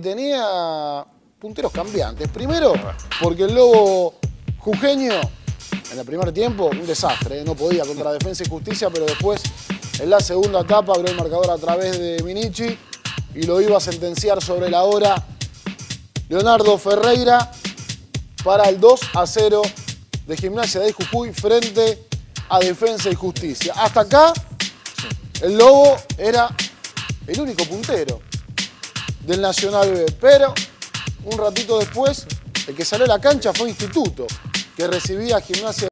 tenía punteros cambiantes. Primero, porque el Lobo jujeño, en el primer tiempo, un desastre. No podía contra Defensa y Justicia, pero después, en la segunda etapa, abrió el marcador a través de Minichi y lo iba a sentenciar sobre la hora Leonardo Ferreira para el 2-0 de Gimnasia de Jujuy frente a Defensa y Justicia. Hasta acá, el Lobo era el único puntero del Nacional B, pero un ratito después, el que salió a la cancha fue Instituto, que recibía a Gimnasia.